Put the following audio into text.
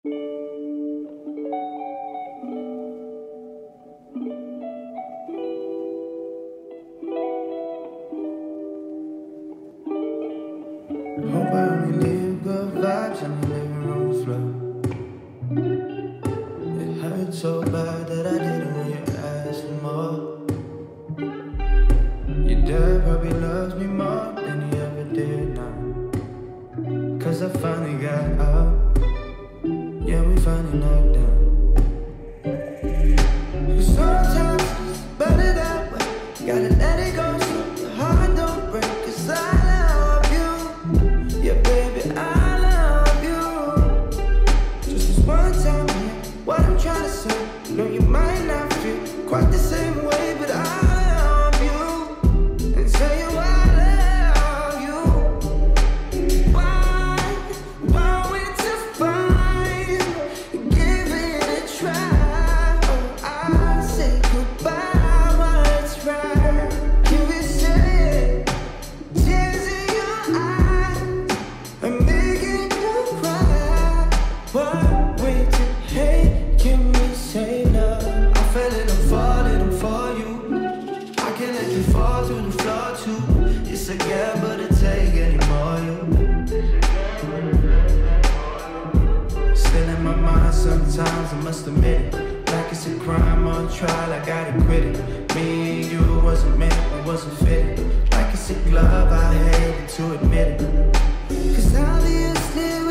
Hope I only leave good vibes on the living room floor. It hurt so bad that I didn't when you asked for more. Your dad probably loves me more than he ever did now. Cause I finally got out. Yeah, we finally knocked down. Sometimes it's better that way. Gotta let it go so your heart don't break. Cause I love you. Yeah, baby, I love you. Just this one time, yeah, what I'm trying to say. No, you might not feel quite the same way, but I love you. And tell you I love you. Why wait to find? Give it a try. Oh, I say goodbye while it's right. You will say tears in your eyes. I'm making you cry. Why wait to hate? Can we say love? I'm feeling I'm falling for you. I can't let you fall through the floor too. It's a gamble to take anymore. You still in my mind sometimes, I must admit it. Like it's a crime on trial, I gotta quit it. Me and you wasn't meant, it wasn't fitting. Like it's a glove, I hated to admit it. Cause obviously